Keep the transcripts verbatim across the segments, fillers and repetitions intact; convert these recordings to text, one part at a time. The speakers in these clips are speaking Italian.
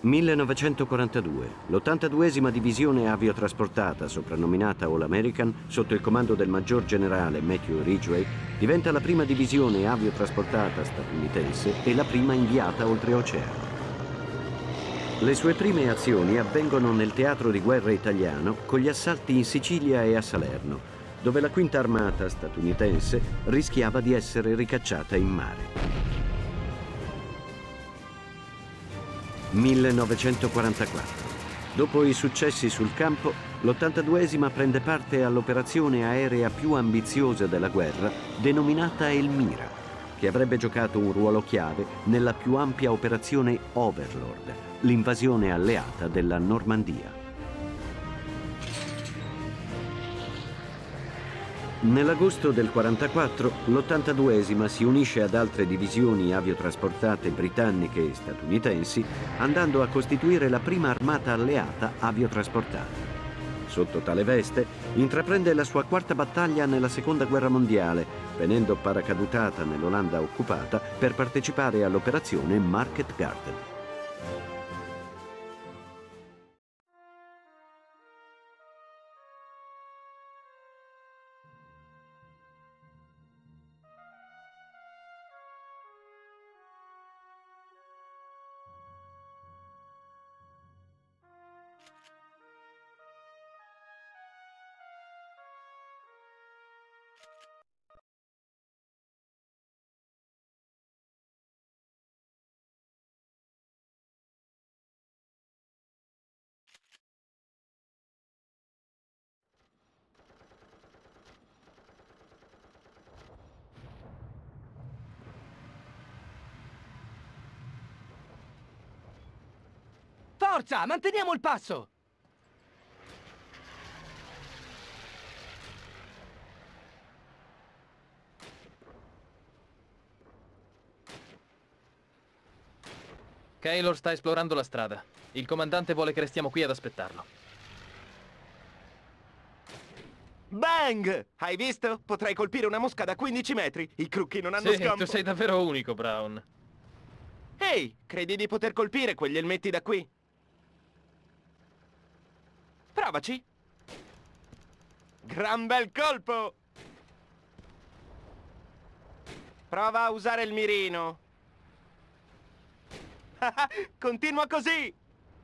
millenovecentoquarantadue. l'ottantaduesima divisione aviotrasportata, soprannominata All American, sotto il comando del maggior generale Matthew Ridgway, diventa la prima divisione aviotrasportata statunitense e la prima inviata oltreoceano. Le sue prime azioni avvengono nel teatro di guerra italiano con gli assalti in Sicilia e a Salerno, dove la Quinta Armata statunitense rischiava di essere ricacciata in mare. millenovecentoquarantaquattro. Dopo i successi sul campo, l'ottantaduesima prende parte all'operazione aerea più ambiziosa della guerra, denominata Elmira, che avrebbe giocato un ruolo chiave nella più ampia operazione Overlord, l'invasione alleata della Normandia. Nell'agosto del quarantaquattro, l'ottantaduesima si unisce ad altre divisioni aviotrasportate britanniche e statunitensi, andando a costituire la prima armata alleata aviotrasportata. Sotto tale veste, intraprende la sua quarta battaglia nella Seconda Guerra Mondiale, venendo paracadutata nell'Olanda occupata per partecipare all'operazione Market Garden. Forza, manteniamo il passo! Keylor sta esplorando la strada. Il comandante vuole che restiamo qui ad aspettarlo. Bang! Hai visto? Potrei colpire una mosca da quindici metri. I crocchi non hanno Sì, scampo. tu sei davvero unico, Brown. Ehi, credi di poter colpire quegli elmetti da qui? Provaci. Gran bel colpo! Prova a usare il mirino. Continua così!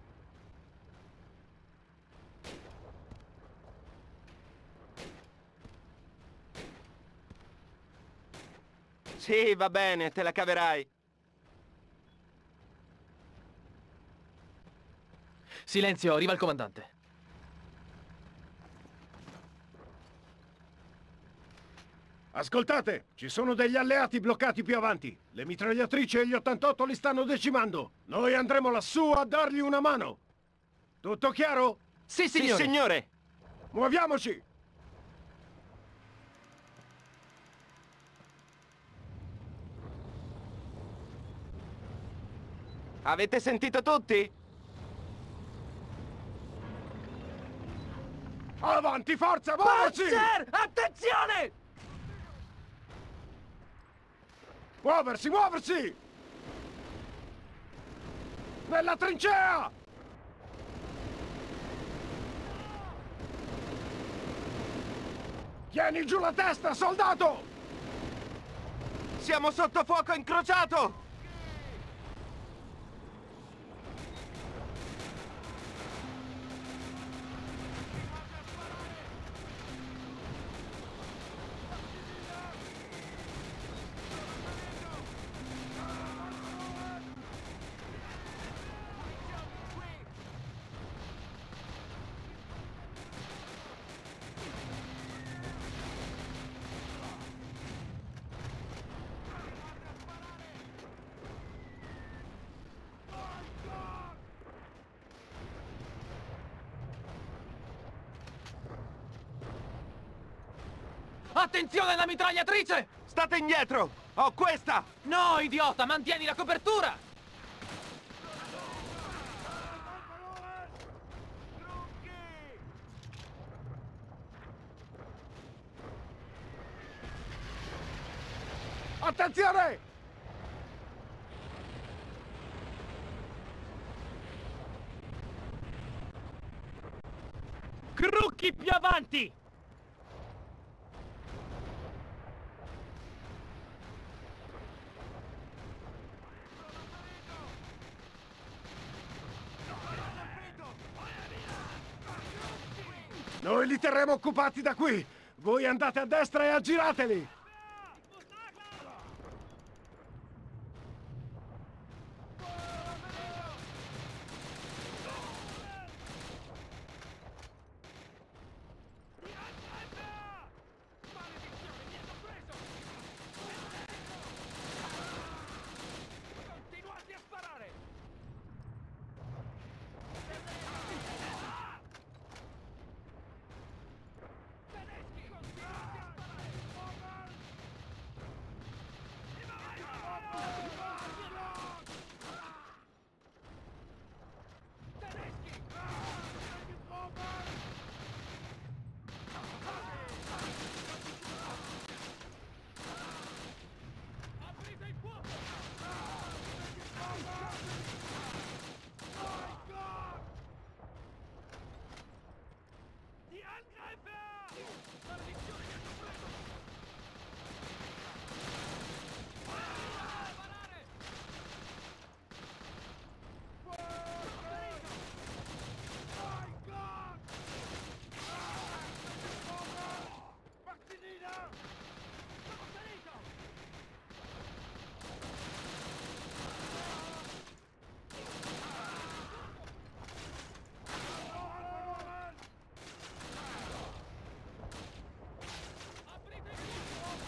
Sì, va bene, te la caverai. Silenzio, arriva il comandante. Ascoltate, ci sono degli alleati bloccati più avanti. Le mitragliatrici e gli ottantotto li stanno decimando. Noi andremo lassù a dargli una mano. Tutto chiaro? Sì, signore! Sì, signore! Muoviamoci! Avete sentito tutti? Avanti, forza, muoversi! Panzer, attenzione! Muoversi, muoversi! Nella trincea! Tieni giù la testa, soldato! Siamo sotto fuoco incrociato! Attenzione alla mitragliatrice! State indietro! Ho questa! No, idiota, mantieni la copertura! Attenzione! Crookie più avanti! Noi li terremo occupati da qui! Voi andate a destra e aggirateli! Continuate a sparare! Tedeschi, continuate a sparare! Tedeschi! Aprite il fuoco! Die Angreifer! Maledizione, mi hanno preso! Sparare! Maximina! Sono ferito! Aprite il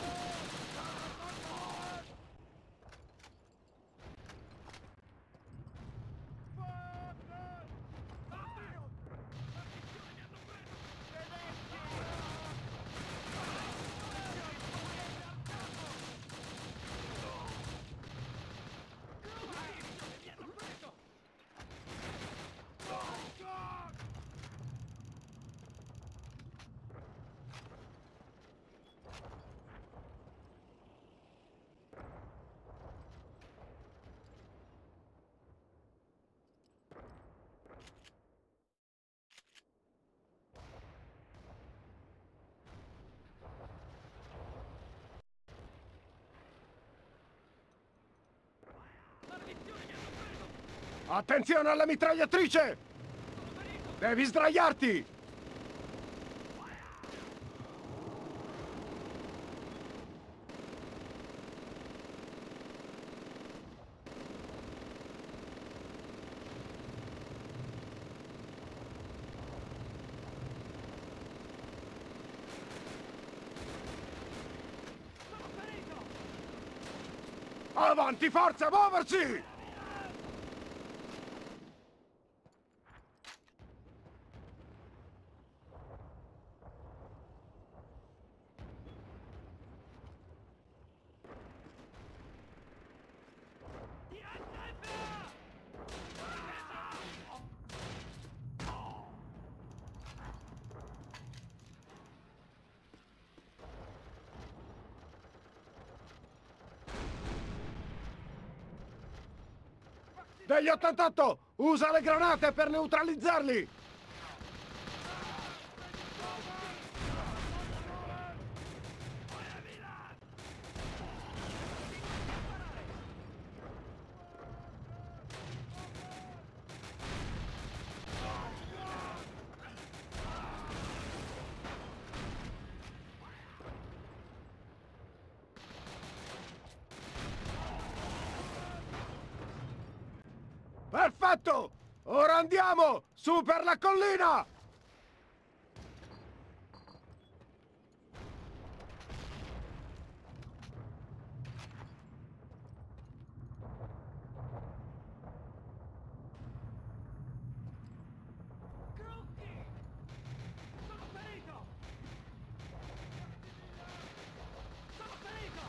Attenzione alla mitragliatrice! Devi sdraiarti! Avanti, forza, muoversi! Degli ottantotto! Usa le granate per neutralizzarli! Perfetto! Ora andiamo! Su per la collina! Crookie! Sono ferito! Sono ferito!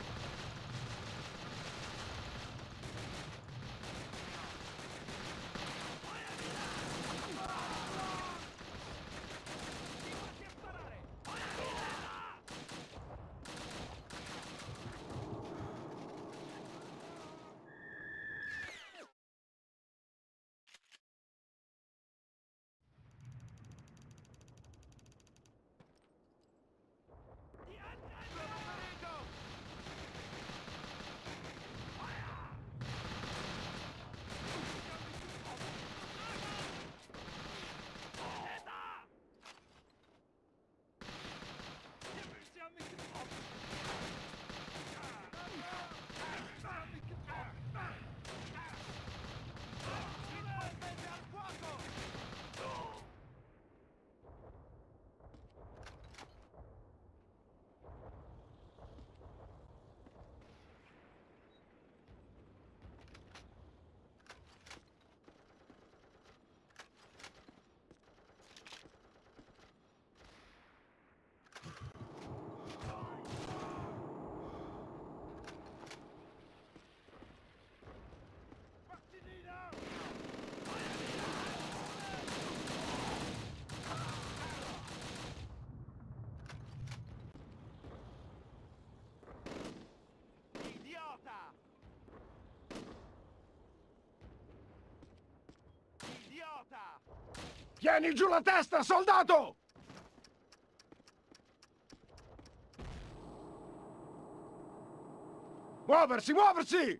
Tieni giù la testa, soldato! Muoversi, muoversi!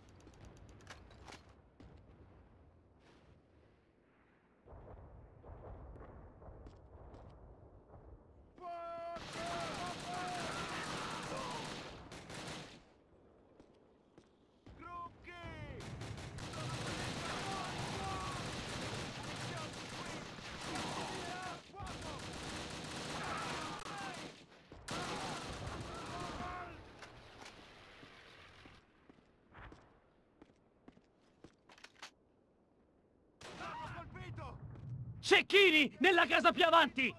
Cecchini! Nella casa più avanti!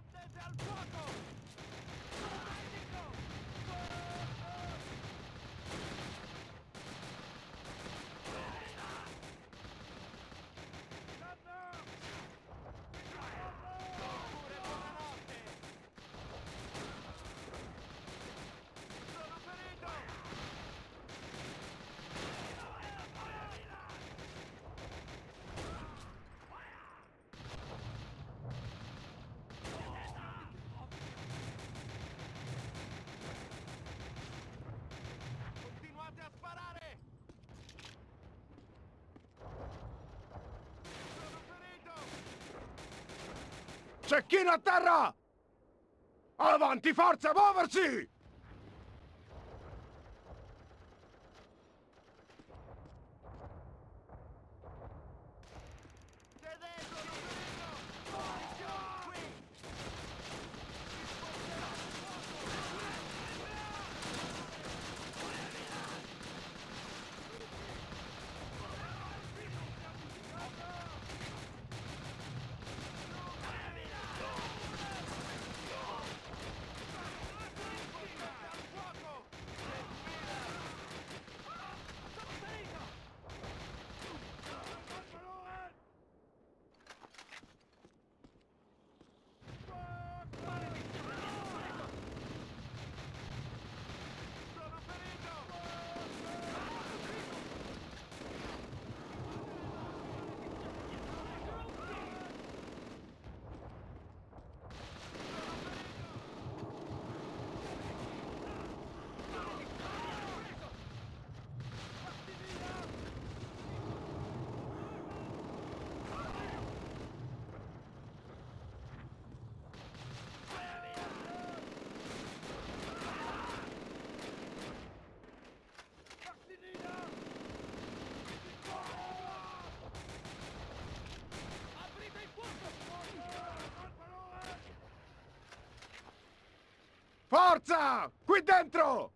Cecchino a terra! Avanti, forza, muoversi! Forza! Qui dentro!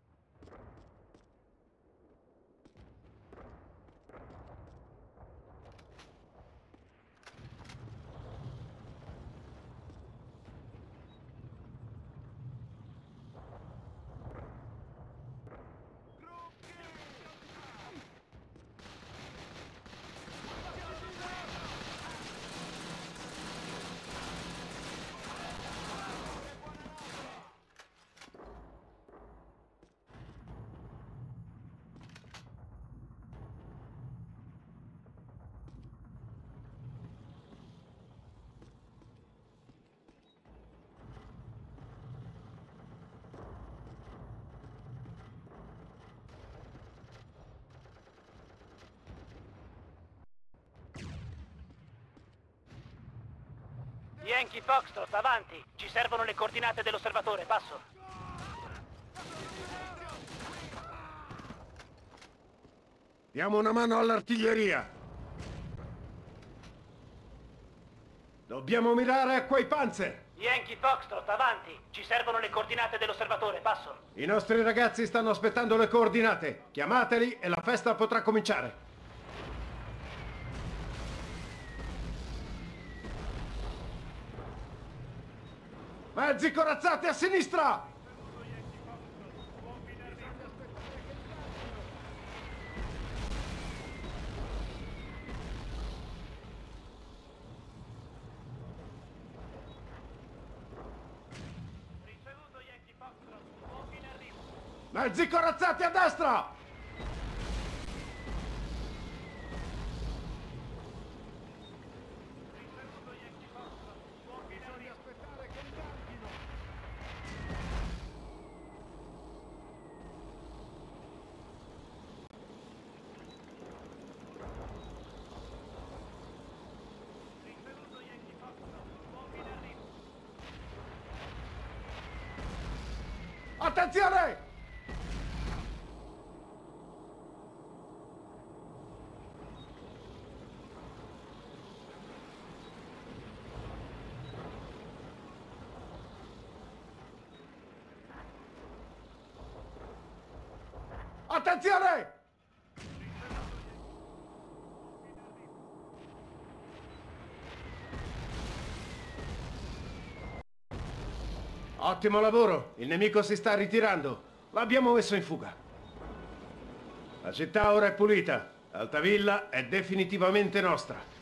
Yankee Foxtrot, avanti! Ci servono le coordinate dell'osservatore, passo! Diamo una mano all'artiglieria! Dobbiamo mirare a quei Panzer! Yankee Foxtrot, avanti! Ci servono le coordinate dell'osservatore, passo! I nostri ragazzi stanno aspettando le coordinate. Chiamateli e la festa potrà cominciare. Mezzi corazzati a sinistra! Ricevuto Yankee Foxtrot, uomini in arrivo! Mezzi corazzati a destra! Ricevuto Yankee Foxtrot, Attenzione! Attenzione! Ottimo lavoro, il nemico si sta ritirando. L'abbiamo messo in fuga. La città ora è pulita. Altavilla è definitivamente nostra.